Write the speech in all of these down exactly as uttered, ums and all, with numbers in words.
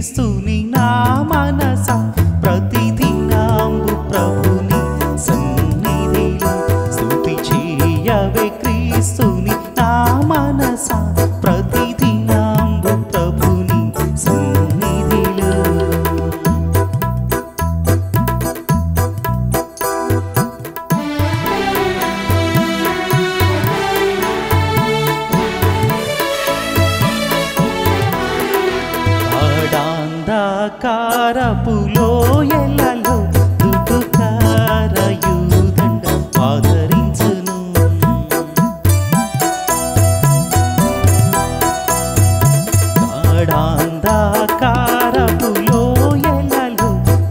క్రీస్తుని నా మనస ప్రతిదినంబు ప్రభుని సన్నిధిలో స్తుతి చేయవే క్రీస్తుని నా మనస ప్రతిదినంబు ప్రభుని సన్నిధిలో అంధకారపు లోయలలో దుఃఖారయుదండ ఆదరించును గాఢాంధకారపు లోయలలో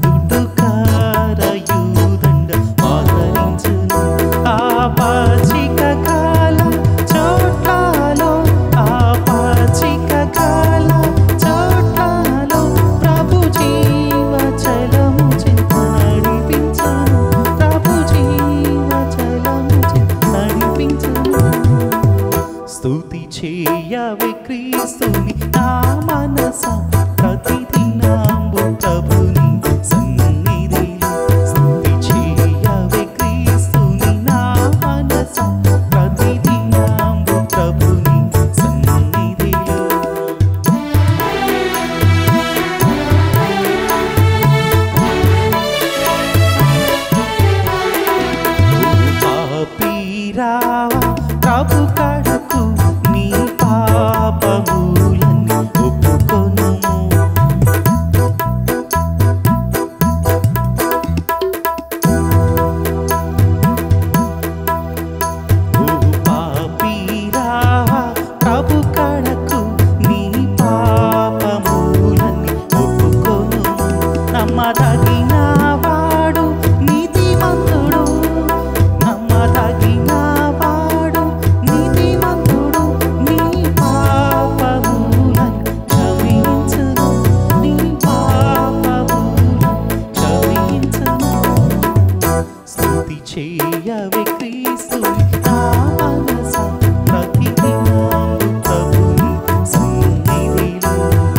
దుఃఖారయుదండ ఆదరించును ఆ పచ్చిక కాల చోట్లలో ఆ పచ్చిక కాల స్తుతి చేయవే క్రీస్తుని నా మనస ప్రతిదినంబు ప్రభుని సన్నిధిలో స్తుతి చేయవే క్రీస్తుని నా మనస ప్రతిదినంబు ప్రభుని సన్నిధిలో పాపీరావా ప్రభు కడకు నీ పాపములన్నీ ఒప్పుకొనుము ఓ పాపీరావా ప్రభు కడకు నీ పాపములన్నీ ఒప్పుకొనుము నమ్మదగిన వాడు నీతిమంతుడు నమ్మదగిన చేయవే క్రీస్తుని నా మనస ప్రతిదినంబు ప్రభుని సన్నిధిలో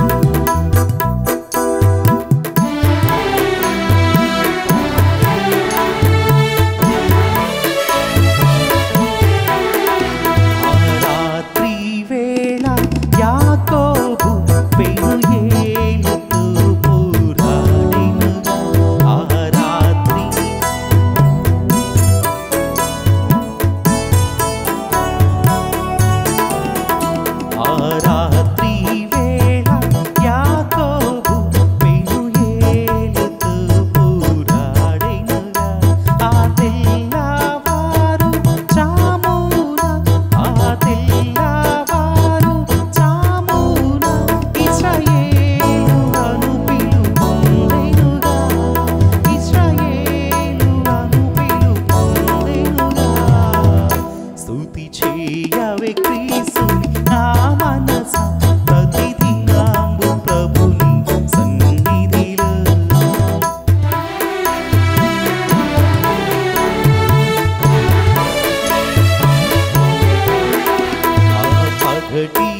ఆ రాత్రి వేళ యాకోబు పెనుయేలుతో పోరాడెనుగా ఆ రాత్రి ఆ రాత్రి వేళ యాకోబు పెనుయేలుతో పోరాడెనుగా ఆ తెల్లవారు జామున ఆ తెల్లవారు జామున ఇశ్రాయేలు అను పిలుపొందెనుగా ఇశ్రాయేలు అను పిలుపొందెనుగా స్తుతి చేయవే క్రీస్తుని నా మనస ప్రతిదినంబు ప్రభుని సన్నిధిలో ఆ పగటి